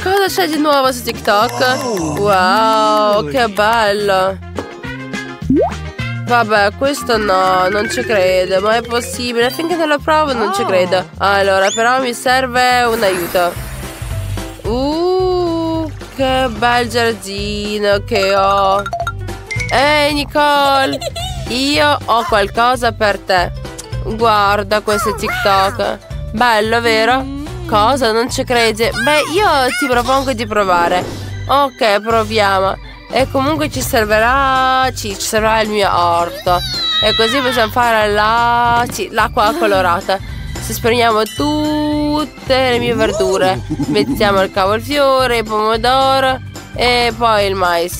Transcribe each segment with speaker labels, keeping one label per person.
Speaker 1: Cosa c'è di nuovo su TikTok? Wow, che bello. Vabbè, questo no, non ci credo, ma è possibile. Finché non lo provo non ci credo. Allora, però mi serve un aiuto. Che bel giardino che ho. Ehi, Nicole, io ho qualcosa per te. Guarda questo TikTok. Bello, vero? Cosa? Non ci credi? Beh, io ti propongo di provare. Ok, proviamo. E comunque ci servirà il mio orto. E così possiamo fare l'acqua colorata. Se spremiamo tutte le mie verdure. Mettiamo il cavolfiore, il pomodoro e poi il mais.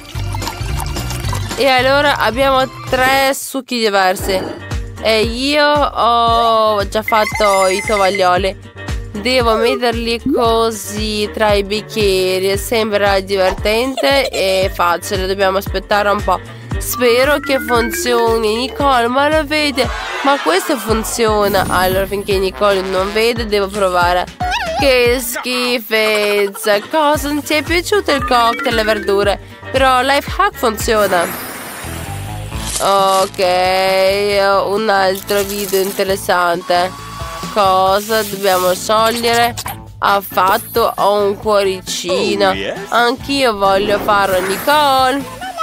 Speaker 1: E allora abbiamo 3 succhi diversi. E io ho già fatto i tovaglioli. Devo metterli così tra i bicchieri. Sembra divertente e facile. Dobbiamo aspettare un po'. Spero che funzioni. Nicole, ma lo vede? Ma questo funziona. Allora, finché Nicole non vede, devo provare. Che schifezza. Cosa? Non ti è piaciuto il cocktail, le verdure? Però life hack funziona. Ok, un altro video interessante. Cosa dobbiamo sciogliere? Ha fatto un cuoricino. Anch'io voglio farlo, Nicole.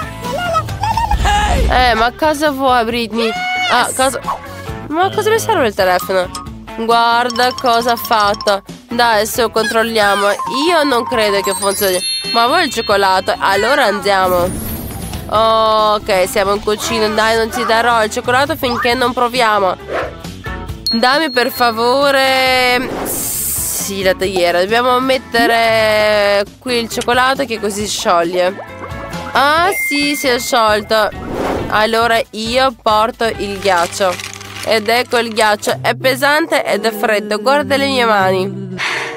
Speaker 1: Ma cosa vuoi, Britney? Cosa? Ma cosa mi serve il telefono? Guarda cosa ha fatto. Dai, adesso controlliamo. Io non credo che funzioni. Ma vuoi il cioccolato? Allora andiamo. Ok, siamo in cucina. Dai, non ti darò il cioccolato finché non proviamo. Dammi per favore. Sì, la tagliera. Dobbiamo mettere qui il cioccolato che così scioglie. Ah sì, si è sciolto. Allora io porto il ghiaccio. Ed ecco il ghiaccio. È pesante ed è freddo. Guarda le mie mani.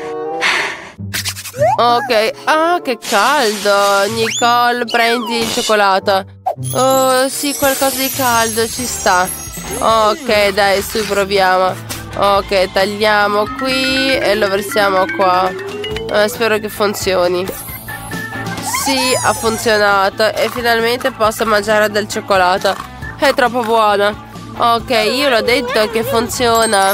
Speaker 1: Ok. Ah, che caldo. Nicole, prendi il cioccolato. Oh sì, qualcosa di caldo ci sta. Ok, dai, su, proviamo. Ok, tagliamo qui e lo versiamo qua. Spero che funzioni. Sì, ha funzionato. E finalmente posso mangiare del cioccolato. È troppo buono. Ok, io l'ho detto che funziona.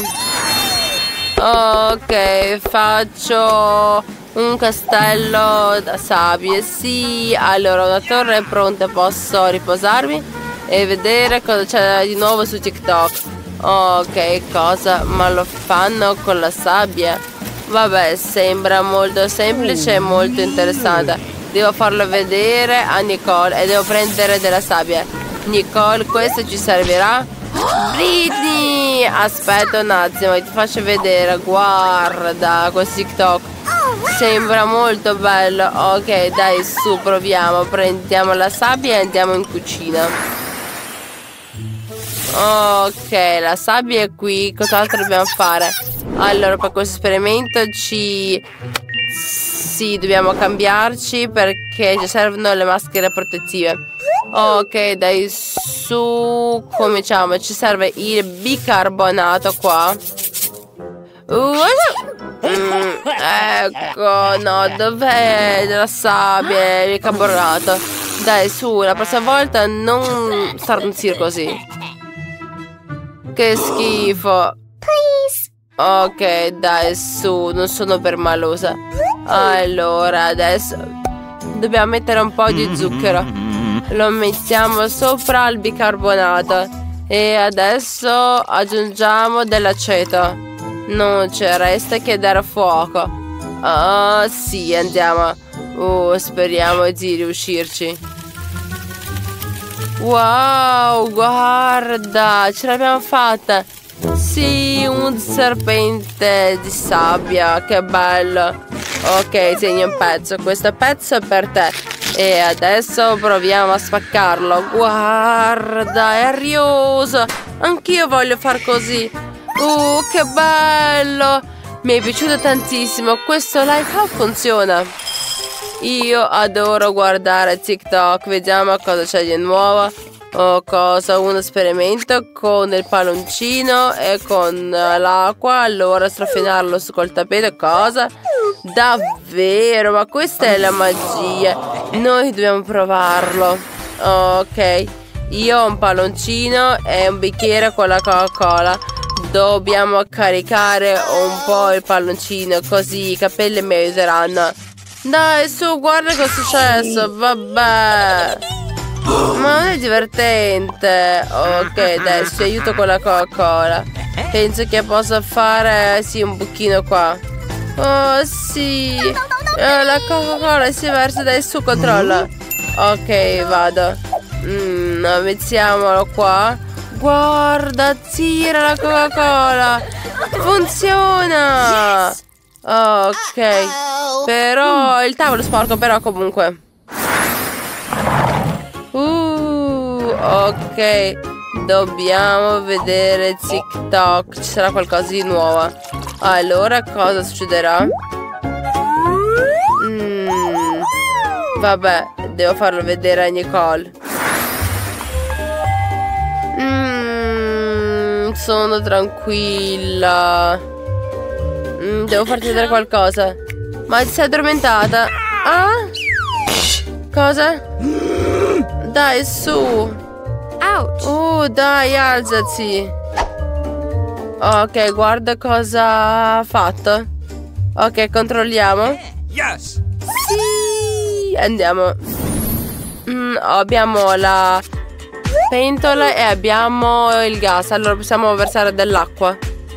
Speaker 1: Ok, faccio un castello da sabbie. Sì, allora una torre è pronta. Posso riposarmi e vedere cosa c'è di nuovo su TikTok. Ok, cosa? Ma lo fanno con la sabbia? Vabbè, sembra molto semplice e molto interessante. Devo farlo vedere a Nicole e devo prendere della sabbia. Nicole, questo ci servirà? Britney! Aspetta un attimo, ti faccio vedere. Guarda questo TikTok. Sembra molto bello. Ok, dai, su, proviamo. Prendiamo la sabbia e andiamo in cucina. Ok, la sabbia è qui. Cos'altro dobbiamo fare? Allora, per questo esperimento sì, dobbiamo cambiarci perché ci servono le maschere protettive. Ok, dai, su. Cominciamo. Ci serve il bicarbonato qua. Ecco, no, dov'è la sabbia? Il bicarbonato. Dai, su, la prossima volta non starnutire così. Che schifo. Ok, dai, su, non sono permalosa. Allora, adesso dobbiamo mettere un po' di zucchero. Lo mettiamo sopra il bicarbonato. E adesso aggiungiamo dell'aceto. Non ci resta che dare fuoco. Ah, sì, andiamo. Speriamo di riuscirci. Wow, guarda, ce l'abbiamo fatta. Sì, un serpente di sabbia, che bello. Ok, tieni un pezzo. Questo pezzo è per te. E adesso proviamo a spaccarlo. Guarda, è arioso. Anch'io voglio far così. Che bello. Mi è piaciuto tantissimo. Questo life hack funziona. Io adoro guardare TikTok. Vediamo cosa c'è di nuovo. Uno esperimento con il palloncino e con l'acqua. Allora strofinarlo col tappeto. Cosa? Davvero, ma questa è la magia. Noi dobbiamo provarlo. Ok, io ho un palloncino e un bicchiere con la Coca-Cola. Dobbiamo caricare un po' il palloncino, così i capelli mi aiuteranno. Dai, su, guarda cosa è successo. Vabbè, ma non è divertente. Ok, dai, ti aiuto con la Coca-Cola. Penso che possa fare, sì, un buchino qua. Oh, sì. La Coca-Cola si versa, dai, su, controlla. Ok, vado. Mettiamolo qua. Guarda, tira la Coca-Cola. Funziona. Ok. Però il tavolo è sporco, però comunque. Ok. Dobbiamo vedere TikTok. Ci sarà qualcosa di nuovo. Allora, cosa succederà? Vabbè, devo farlo vedere a Nicole. Sono tranquilla. Devo farti vedere qualcosa. Ma ti sei addormentata? Ah? Cosa? Dai, su. Ouch. Dai, alzati. Ok, guarda cosa ha fatto. Ok, controlliamo.
Speaker 2: Yes.
Speaker 1: Sì, andiamo. Abbiamo la pentola e abbiamo il gas. Allora possiamo versare dell'acqua.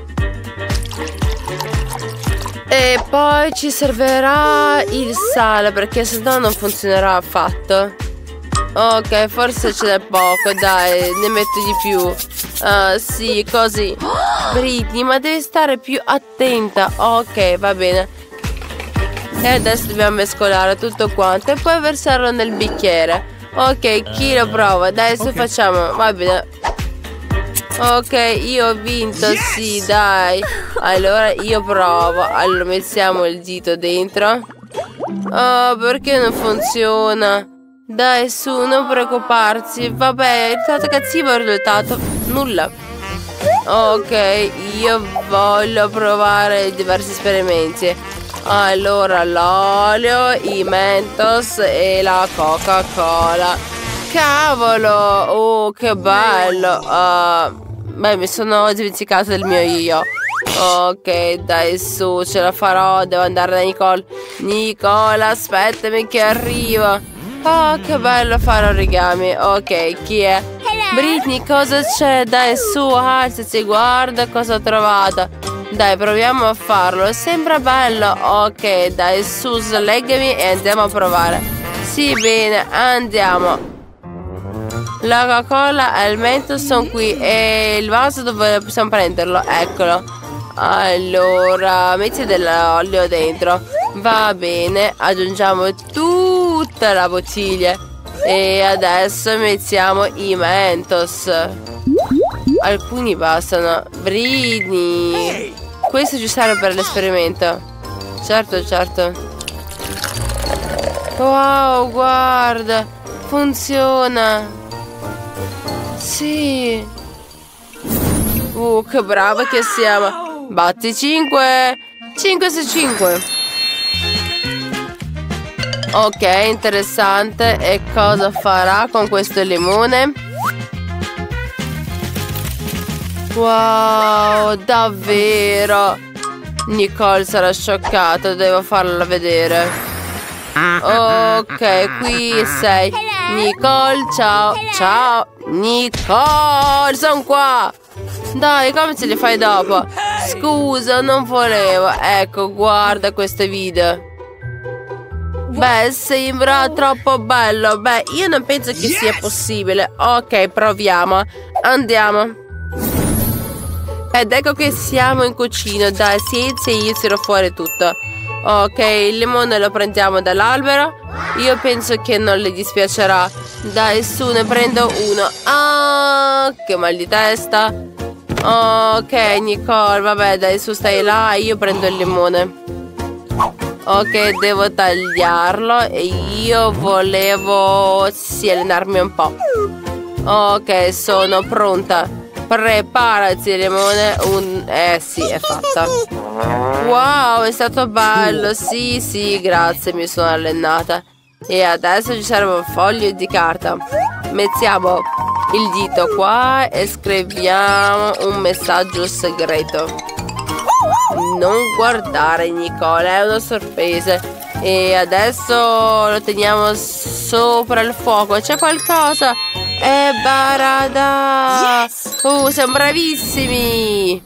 Speaker 1: E poi ci servirà il sale, perché sennò non funzionerà affatto. Ok, forse ce n'è poco, dai, ne metto di più. Sì, così. Britney, ma devi stare più attenta. Ok, va bene. E adesso dobbiamo mescolare tutto quanto e poi versarlo nel bicchiere. Ok, chi lo prova? Dai, su, facciamo. Va bene. Ok, io ho vinto, yes! Sì, dai. Allora io provo. Allora mettiamo il dito dentro. Oh, perché non funziona? Dai, su, non preoccuparsi. Vabbè, è stato cattivo il risultato. Nulla. Ok, io voglio provare diversi esperimenti. Allora, l'olio, i Mentos e la Coca-Cola. Cavolo! Oh, che bello! Beh, mi sono dimenticato del mio io. Ok, dai, su, ce la farò. Devo andare da Nicole. Nicole, aspettami che arrivo. Oh, che bello fare origami. Ok, chi è? Britney, cosa c'è? Dai, su, alzati, guarda cosa ho trovato. Dai, proviamo a farlo. Sembra bello. Ok, dai, su, sleggami e andiamo a provare. Sì, bene, andiamo. La Coca-Cola e il Mentos sono qui. E il vaso dove possiamo prenderlo? Eccolo. Allora, metti dell'olio dentro. Va bene, aggiungiamo tutta la bottiglia. E adesso mettiamo i Mentos. Alcuni bastano. Britney, questo ci serve per l'esperimento. Certo, certo. Wow, guarda, funziona. Sì. Che brava che siamo. Batti 5. 5 su 5. Ok, interessante. E cosa farà con questo limone? Wow, davvero. Nicole sarà scioccata, devo farla vedere. Ok, qui sei. Nicole, ciao. Ciao. Nicole, sono qua. Dai, come ce li fai dopo? Scusa, non volevo. Ecco, guarda questo video. Beh, sembra troppo bello. Beh, io non penso che sia possibile. Ok, proviamo. Andiamo. Ed ecco che siamo in cucina. Dai, siediti e io tiro fuori tutto. Ok, il limone lo prendiamo dall'albero. Io penso che non le dispiacerà. Dai, su, ne prendo uno. Ah, che mal di testa. Ok, Nicole, vabbè, dai, su, stai là. Io prendo il limone. Ok, devo tagliarlo. E io volevo, sì, allenarmi un po'. Ok, sono pronta. Preparati, limone. Sì, è fatta. Wow, è stato bello. Sì, sì, grazie, mi sono allenata. E adesso ci serve un foglio di carta. Mettiamo il dito qua e scriviamo un messaggio segreto. Non guardare, Nicole, è una sorpresa. E adesso lo teniamo sopra il fuoco. C'è qualcosa? È Barada! Siamo bravissimi!